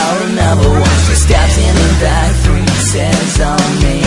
I remember when she stepped in the back, 3 cents on me.